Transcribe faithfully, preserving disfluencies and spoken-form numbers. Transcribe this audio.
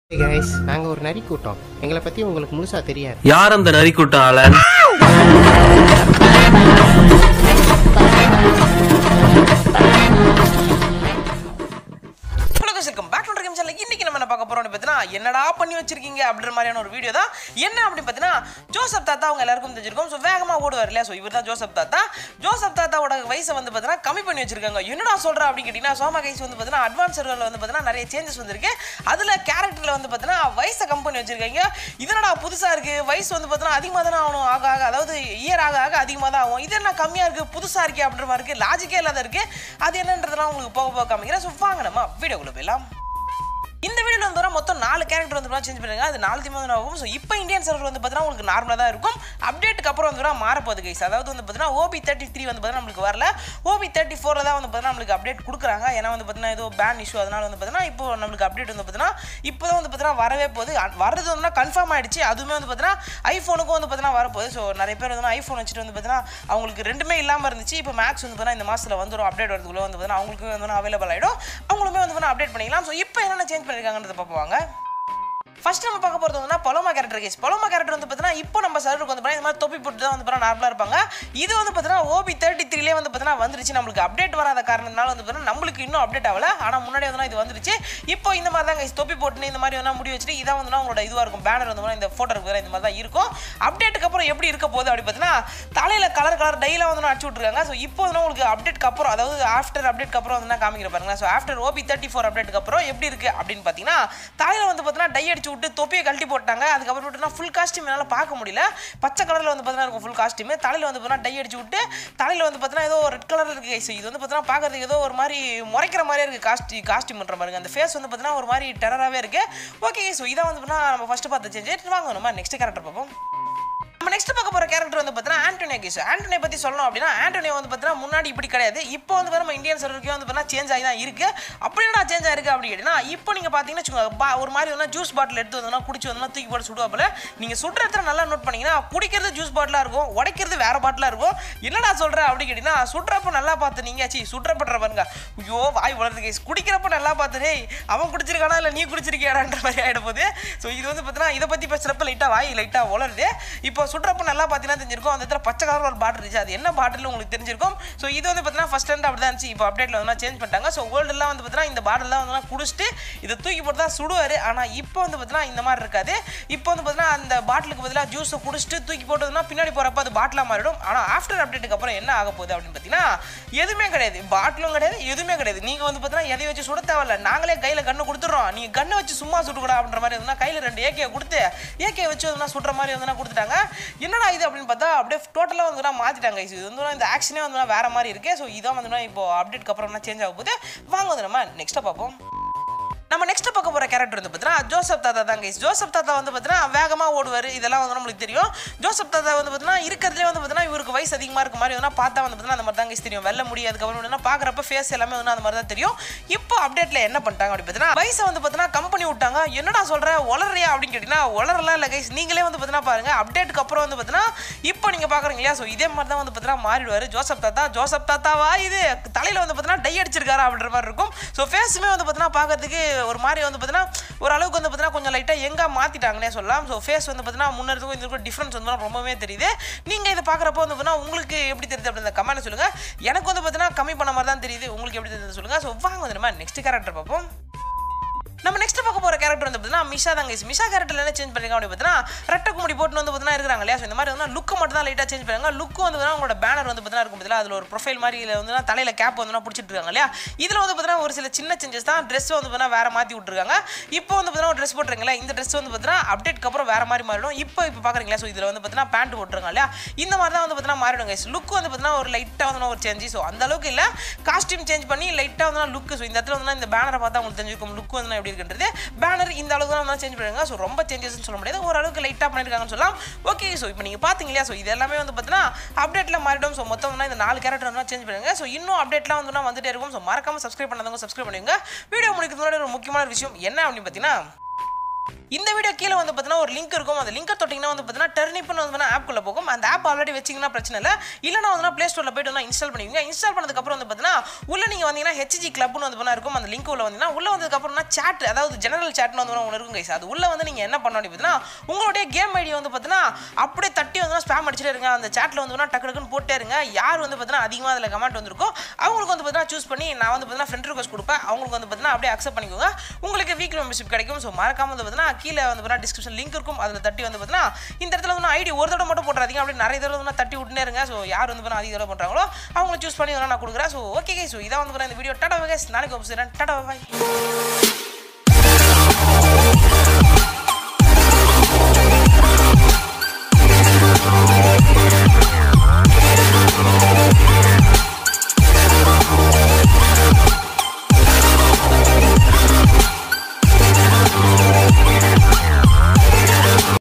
Hey guys, நாங்க ஒரு நரி கூட்டம். எங்களை பத்தி உங்களுக்கு முழுசா தெரியாது. யார் அந்த நரி கூட்டம் ஆளன்? இன்னைக்கு நம்ம என்ன பார்க்க போறோம்னு பார்த்தீங்கன்னா என்னடா பண்ணி வச்சிருக்கீங்க அப்படின்ற மாதிரியான ஒரு வீடியோ தான். என்ன அப்படின்னு பார்த்தீங்கன்னா ஜோசப் தாத்தா அவங்க எல்லாருக்கும் தெரிஞ்சிருக்கும். ஸோ வேகமாக ஓடுவார் இல்லையா? ஸோ இவர் தான் ஜோசப் தாத்தா. ஜோசப் தாத்தாவோட வயசை வந்து பார்த்தீங்கன்னா கம்மி பண்ணி வச்சிருக்காங்க. என்னடா சொல்ற அப்படின்னு கேட்டீங்கன்னா சோமா கைஸ் வந்து பார்த்தீங்கன்னா அட்வான்ஸ் சர்வரில் வந்து பார்த்தீங்கன்னா நிறைய சேஞ்சஸ் வந்திருக்கு. அதில் கேரக்டரில் வந்து பார்த்தீங்கன்னா வயசை கம்மி பண்ணி வச்சிருக்காங்க. இதனடா புதுசாக இருக்கு, வயசு வந்து பார்த்தீங்கன்னா அதிகமாக தானே ஆகணும், ஆக ஆக அதாவது இயர் ஆக ஆக அதிகமாக தான் ஆகும். இது என்ன கம்மியாக இருக்கு, புதுசாக இருக்கு அப்படின்ற மாதிரி இருக்கு, லாஜிக்கே இல்லாத இருக்கு. அது என்னன்றதுலாம் உங்களுக்கு போக போக காமிக்கிறேன். ஸோ வாங்க நம்ம வீடியோக்குள்ள போயிடலாம். இந்த வீடியோவில் வந்து மொத்தம் நாலு கேரக்டர் வந்து சேஞ்ச் பண்ணுங்க. அது நாலு தீமா ஆகும். ஸோ இப்போ இந்தியன் சர்வர் வந்து பார்த்தீங்கன்னா உங்களுக்கு நார்மலாக தான் இருக்கும். அப்டேட்டுக்கு அப்புறம் வந்து மாறப்போகுது கைஸ். அதாவது வந்து பார்த்தீங்கன்னா O B thirty-three வந்து பார்த்தீங்கன்னா நம்மளுக்கு வரல. O B thirty-four தான் வந்து பார்த்தீங்கன்னா நம்மளுக்கு அப்டேட் கொடுக்குறாங்க. ஏன்னா வந்து பார்த்தீங்கன்னா ஏதோ பேன் இஷ்யூ, அதனால வந்து பார்த்தீங்கன்னா இப்போ நம்மளுக்கு அப்டேட் வந்து பார்த்தீங்கன்னா இப்போ தான் வந்து பார்த்தீங்கன்னா வரவே போகுது. வரது வந்து கன்ஃபார்ம் ஆயிடுச்சு. அதுவுமே வந்து பார்த்தீங்கன்னா ஐஃபோனுக்கும் வந்து பார்த்தீங்கன்னா வரப்போகுது. ஸோ நிறைய பேர் வந்து ஐஃபோன் வச்சுட்டு வந்து பார்த்தீங்கன்னா அவங்களுக்கு ரெண்டுமே இல்லாமல் இருந்துச்சு. இப்போ மேக்ஸ் வந்து பார்த்தீங்கன்னா இந்த மாதத்தில் வந்துடும். அப்டேட் வரதுக்குள்ள வந்து பார்த்தீங்கன்னா அவங்களுக்கு வந்து அவைலபிள் ஆகிடும். அவங்களுமே வந்து பார்த்தீங்கன்னா அப்டேட் பண்ணிக்கலாம். ஸோ இப்போ என்னென்ன சேஞ்ச் பண்ணியிருக்காங்கன்றத பார்ப்போம். ஃபர்ஸ்ட் நம்ம பார்க்க போகிறது வந்து Paloma character case. Paloma character வந்து பார்த்தீங்கன்னா இப்போ நம்ம சர்வருக்கு வந்து பார்த்தீங்கன்னா இந்த மாதிரி தொப்பி போட்டு தான் வந்து பார்த்தீங்கன்னா நார்மலாக இருப்பாங்க. இது வந்து பார்த்தீங்கன்னா O B thirty-three லே வந்து பார்த்தீங்கன்னா வந்துருச்சு. நம்மளுக்கு அப்டேட் வராத காரணத்தினால வந்து பார்த்தீங்கன்னா நம்மளுக்கு இன்னும் அப்டேட் ஆகல. ஆனால் முன்னாடி வந்து இது வந்துருச்சு. இப்போ இந்த மாதிரி தான் கைஸ் தொப்பி போட்டு இந்த மாதிரி வந்து முடி வச்சுட்டு இதான் வந்து உங்களோட இதுவாக இருக்கும். பேனர் வந்து இந்த ஃபோட்டோ இருக்கு இந்த மாதிரி தான் இருக்கும். அப்டேட்டுக்கு அப்புறம் எப்படி இருக்க போகுது அப்படி பார்த்தீங்கன்னா தலையில் கலர் கலர் டைலாம் வந்து அடிச்சு விட்ருக்காங்க. ஸோ இப்போ வந்து உங்களுக்கு அப்டேட்க்கு அப்புறம் அதாவது ஆஃப்டர் அப்டேட்க்கு அப்புறம் வந்து காமிக்கிற பாருங்க. So after O B thirty-four அப்டேட்டுக்கு அப்புறம் எப்படி இருக்கு அப்படின்னு பார்த்தீங்கன்னா தலையில் வந்து பார்த்தீங்கன்னா டை அடிச்சு விட்டு தொப்பியை கழட்டி போட்டாங்க. அதுக்கப்புறம் விட்டுனா ஃபுல் காஸ்டியூம் என்னால் பார்க்க முடியல. பச்சை கலரில் வந்து பார்த்தீங்கன்னா இருக்கும் ஃபுல் காஸ்டியூம். தலையில் வந்து பார்த்தீங்கன்னா டை அடிச்சு விட்டு தலையில் வந்து பார்த்தீங்கன்னா ஏதோ ரெட் கலர் இருக்குது கைஸ். இது வந்து பார்த்தீங்கன்னா பார்க்கறதுக்கு ஏதோ ஒரு மாதிரி முறைக்கிற மாதிரியே இருக்குது. காஸ்டி காஸ்டியூம் பண்ணுற மாதிரி அந்த ஃபேஸ் வந்து பார்த்தீங்கன்னா ஒரு மாதிரி டெரராகவே இருக்குது. ஓகே ஸோ இதான் வந்து பார்த்தீங்கன்னா நம்ம ஃபஸ்ட்டு பார்த்து சேஞ்ச் வாங்க நம்ம நெக்ஸ்ட் கேரக்டர் பார்ப்போம். நம்ம நெக்ஸ்ட் பார்க்க போகிற கேரக்டர் வந்து பார்த்தீங்கன்னா ஆண்டோனியோ கேஸ். ஆண்டோனியோ பற்றி சொல்லணும் அப்படின்னா ஆண்டோனியோ வந்து பார்த்தீங்கன்னா முன்னாடி இப்படி கிடையாது. இப்போ வந்து நம்ம இந்தியன் சர்வருக்கு வந்து பார்த்தீங்கன்னா சேஞ்ச் ஆகி தான் இருக்குது. அப்படின்னா சேஞ்ச் ஆயிருக்கு அப்படின்னு கேட்டிங்கன்னா இப்போ நீங்கள் பார்த்தீங்கன்னா ஒரு மாதிரி வந்து ஜூஸ் பாட்டில் எடுத்து வந்தோம்னா குடிச்சு வந்தோம்னா தூக்கி போட்டு சுடுவாப்பில். நீங்கள் சுடுற இடத்துல நல்லா நோட் பண்ணிங்கன்னா குடிக்கிறது ஜூஸ் பாட்டிலாக இருக்கும், உடைக்கிறது வேறு பாட்டிலாக இருக்கும். என்னடா சொல்கிற அப்படின்னு கேட்டிங்கன்னா சுடுறப்ப நல்லா பார்த்து நீங்கள் சி சுடுறப்படுற பாருங்க. ஐயோ வாய் வளருது கேஸ். குடிக்கிறப்ப நல்லா பார்த்து அவன் குடிச்சிருக்கானா இல்லை நீ குடிச்சிருக்கியாடான்ற மாதிரி ஆகிட போகுது. ஸோ இது வந்து பார்த்தீங்கன்னா இதை பற்றி பேசுகிறப்ப லைட்டாக வாய் லைட்டாக வளருது. இப்போ சுடுறப்ப நல்லா பார்த்தீங்கன்னா தெரிஞ்சிருக்கும். அந்த இடத்துல பச்சை கலர் ஒரு பாட்டில் இருந்துச்சு. அது என்ன பாட்டில் உங்களுக்கு தெரிஞ்சிருக்கும். ஸோ இது வந்து பார்த்தீங்கன்னா ஃபர்ஸ்ட் ஹேண்ட் அப்படி தான் இருந்துச்சு. இப்போ அப்டேட்டில் வந்து சேஞ்ச் பண்ணிட்டாங்க. ஸோ வேர்ல்டுலாம் வந்து பார்த்தீங்கன்னா இந்த பாட்டிலாம் வந்து குடிச்சிட்டு இதை தூக்கி போட்டு தான் சுடுவார். ஆனால் இப்போ வந்து பார்த்தீங்கன்னா இந்த மாதிரி இருக்காது. இப்போ வந்து பார்த்தீங்கன்னா அந்த பாட்டிலுக்கு பதிலாக ஜூஸை குடிச்சிட்டு தூக்கி போட்டதுன்னா பின்னாடி போகிறப்ப அது பாட்டிலாக மாறிடும். ஆனால் ஆஃப்டர் அப்டேட்டுக்கு அப்புறம் என்ன ஆக போகுது அப்படின்னு பார்த்தீங்கன்னா எதுவுமே கிடையாது. பாட்டிலும் கிடையாது, எதுவுமே கிடையாது. நீங்கள் வந்து பார்த்தீங்கன்னா எதை வச்சு சுட தேவையில்ல. நாங்களே கையில் கண்ணு கொடுத்துட்றோம். நீங்கள் கண்ணை வச்சு சும்மா சுட்டுக்கூடா அப்படின்ற மாதிரி வந்து கையில் ரெண்டு ஏக்கையை கொடுத்து ஏக்கையை வச்சு வந்து சுடுற மாதிரி வந்து கொடுத்துட்டாங்க. என்னடா இது அப்படின்னு பார்த்தா அப்படியே டோட்டலாக வந்து மாற்றிட்டாங்க. இது வந்து இந்த ஆக்ஷனே வந்து வேற மாதிரி இருக்கு. ஸோ இதான் வந்து இப்போ அப்டேட்க்கு அப்புறம் சேஞ்ச் ஆக போகுது. வாங்க வந்து நம்ம நெக்ஸ்ட்டாக பார்ப்போம். நம்ம நெக்ஸ்ட் பார்க்க போகிற கேரக்டர் வந்து பார்த்தீங்கன்னா ஜோசப் தாத்தா தான் கைஸ். ஜோசப் தாத்தா வந்து பார்த்தீங்கன்னா வேகமாக ஓடுவார். இதெல்லாம் வந்து நம்மளுக்கு தெரியும். ஜோசப் தாத்தா வந்து பார்த்தீங்கன்னா இருக்கிறதுலே வந்து பார்த்தீங்கன்னா இவருக்கு வயசு அதிகமாக இருக்க மாதிரி வந்து பார்த்தா வந்து பார்த்தீங்கன்னா அந்த மாதிரி தான் கைஸ் தெரியும். வெள்ள முடி அதுக்கப்புறம் வந்து பார்க்குறப்ப ஃபேஸ் எல்லாமே வந்து அந்த மாதிரி தான் தெரியும். இப்போ அப்டேட்டில் என்ன பண்ணிட்டாங்க அப்படின்னு பார்த்தீங்கன்னா வயசை வந்து பார்த்தீங்கன்னா கம்பெனி விட்டாங்க. என்னடா சொல்கிற ஒளரியா அப்படின்னு கேட்டிங்கன்னா ஒளரெல்லாம் இல்லை கைஸ். நீங்களே வந்து பார்த்தீங்கன்னா பாருங்கள் அப்டேட்டுக்கு அப்புறம் வந்து பார்த்தீங்கன்னா இப்போ நீங்கள் பார்க்குறீங்க இல்லையா? ஸோ இதே மாதிரி தான் வந்து பார்த்தீங்கன்னா மாறிடுவார் ஜோசப் தாத்தா. ஜோசப் தாத்தாவா இது தலையில் வந்து பார்த்தீங்கன்னா டை அடிச்சிருக்காரு அப்படின்ற மாதிரி இருக்கும். ஸோ ஃபேஸுமே வந்து பார்த்தீங்கன்னா பார்க்கறதுக்கு ஒரு மாதிரி வந்து பார்த்தீங்கன்னா ஒரு அளவுக்கு வந்து பார்த்தீங்கன்னா கொஞ்சம் லைட்டாக எங்கே மாற்றிட்டாங்கன்னே சொல்லலாம். ஸோ ஃபேஸ் வந்து பார்த்தீங்கன்னா முன்னேறதுக்கும் இதுக்கும் டிஃப்ரென்ஸ் வந்து ரொம்பவே தெரியுது. நீங்கள் இதை பார்க்குறப்போ வந்து பார்த்தீங்கன்னா உங்களுக்கு எப்படி தெரியுது அப்படின்ற கமெண்ட் சொல்லுங்கள். எனக்கு வந்து பார்த்தீங்கன்னா கம்மி பண்ண மாதிரி தான் தெரியுது. உங்களுக்கு எப்படி தெரியுது சொல்லுங்கள். ஸோ வாங்க வந்து நம்ம நெக்ஸ்ட் கேரக்டர் பார்ப்போம். நம்ம நெக்ஸ்ட் பார்க்க போகிற கேரக்டர் வந்து பார்த்தீங்கன்னா மிஷா தாங்க. மிஷா கேரக்டர் என்ன சேஞ்ச் பண்ணிருக்காங்க அப்படின்னு பார்த்தீங்கன்னா ரெட்டக்கு முடி போட்டு வந்து பார்த்தீங்கன்னா இருக்காங்க இல்லையா? ஸோ இந்த மாதிரி வந்து லுக்கு மட்டும் தான் லைட்டாக சேஞ்ச் பண்ணிருக்காங்க. லுக்கு வந்து அவங்களோட பேனர் வந்து பார்த்தீங்கன்னா இருக்கும் பார்த்தீங்கன்னா அதில் ஒரு ப்ரொஃபைல் மாதிரி வந்து தலையில் கேப் வந்து பிடிச்சிட்டு இருக்காங்க இல்லையா? இதில் வந்து பார்த்தீங்கன்னா ஒரு சில சின்ன சேஞ்சஸ் தான். ட்ரெஸ் வந்து பார்த்தீங்கன்னா வேறு மாற்றி விட்டுருக்காங்க. இப்போ வந்து பார்த்தீங்கன்னா ஒரு ட்ரெஸ் போட்டுருங்களா? இந்த ட்ரெஸ் வந்து பார்த்தீங்கன்னா அப்டேட்க்கு அப்புறம் வேறு மாதிரி மாறிடும். இப்போ இப்போ பார்க்குறீங்களா? ஸோ இதில் வந்து பார்த்தீங்கன்னா பேண்ட் போட்டுருக்காங்க இல்லையா? இந்த மாதிரி தான் வந்து பார்த்தீங்கன்னா மாறிடும் கைஸ். லுக் வந்து பார்த்தீங்கன்னா ஒரு லைட்டாக வந்து ஒரு சேஞ்ச். ஸோ அந்த அளவுக்கு இல்லை, காஸ்டியூம் சேஞ்ச் பண்ணி லைட்டாக வந்து லுக். ஸோ இந்த இடத்துல வந்து இந்த பேனரை பார்த்தா உங்களுக்கு தெரிஞ்சிருக்கும் லுக் வந்து எப்படி இருக்குன்றது. பேனர் இந்த அளவுக்கு தான் சேஞ்ச் பண்ணிருக்காங்க. ஸோ ரொம்ப சேஞ்சஸ்ன்னு சொல்ல முடியாது, ஓரளவுக்கு லைட்டாக பண்ணியிருக்காங்கன்னு சொல்லலாம். ஓகே ஸோ இப்போ நீங்கள் பார்த்தீங்க இல்லையா? ஸோ இது எல்லாமே வந்து பார்த்தீங்கன்னா அப்டேட்டில் மாறிடும். ஸோ மொத்தம் வந்து இந்த நாலு கேரக்டர் வந்து சேஞ்ச் பண்ணுங்க. ஸோ இன்னும் அப்டேட்லாம் வந்து வந்துட்டே இருக்கும். ஸோ மறக்காம சப்ஸ்கிரைப் பண்ணாதவங்க சப்ஸ்கிரைப் பண்ணுங்க. வீடியோ முடிக்கிறதுக்கு முன்னாடி ஒரு முக்கியமான விஷயம் என்ன அப்படின்னு பார்த்தீங்கன்னா இந்த வீடியோ கீழே வந்து பார்த்தீங்கன்னா ஒரு லிங்க் இருக்கும். அந்த லிங்கை தொட்டிங்கன்னா வந்து பார்த்தீங்கன்னா டர்னிப்னு வந்து ஆப்குள்ளே போகும். அந்த ஆப் ஆல்ரெடி வச்சிங்கன்னா பிரச்சனை இல்லை. இல்லைனா வந்து ப்ளே ஸ்டோரில் போய்ட்டு வந்து இன்ஸ்டால் பண்ணிக்கோங்க. இன்ஸ்டால் பண்ணதுக்கப்புறம் வந்து பார்த்தீங்கன்னா உள்ள நீங்கள் வந்தீங்கன்னா ஹெச்ஜி கிளப்னு வந்து பண்ணா இருக்கும். அந்த லிங்க் உள்ள வந்தீங்கன்னா உள்ள வந்ததுக்கப்புறம்னா சேட், அதாவது ஜெனரல் சேட்னு வந்து ஒன்று இருக்கும் கைஸ். அது உள்ள வந்து நீங்கள் என்ன பண்ணணும் பார்த்தீங்கன்னா உங்களுடைய கேம் ஐடி வந்து பார்த்தீங்கன்னா அப்படியே தட்டி வந்து ஸ்பேம் அடிச்சுட்டே இருங்க. அந்த சேட்டில் வந்து டக்கு டக்குன்னு போட்டே இருங்க. யார் வந்து பார்த்தீங்கன்னா அதிகமாக அதில் கமெண்ட் வந்திருக்கோ அவங்களுக்கு வந்து பார்த்தீங்கன்னா சூஸ் பண்ணி நான் வந்து பார்த்தீங்கன்னா ஃப்ரெண்ட் ரிக்வெஸ்ட் கொடுப்பேன். அவங்களுக்கு வந்து பார்த்தீங்கன்னா அப்படியே அக்செப்ட் பண்ணிக்கோங்க. உங்களுக்கு வீக்லி மெம்பர்ஷிப் கிடைக்கும். ஸோ மறக்காம வந்து பார்த்தீங்கன்னா கீழே வந்து பார்த்தீங்கன்னா டிஸ்கிரிப்ஷன் லிங்க் இருக்கும். அதில் தட்டி வந்து பார்த்தீங்கன்னா இந்த இடத்துல வந்து ஐடி ஒரு தடவை மட்டும் போட்டுறாதீங்க. அப்படி நிறைய தடவை வந்து தட்டி விட்டுனே இருங்க. ஸோ யார் வந்து அதிக தடவை பண்ணுறாங்களோ அவங்களை சூஸ் பண்ணி நான் கொடுக்குறேன். ஸோ ஓகே கைஸ், ஸோ இதான் வந்து இந்த வீடியோ. டாடா கைஸ், நாளைக்கு ஒப்புறேன். டாடா பாய்.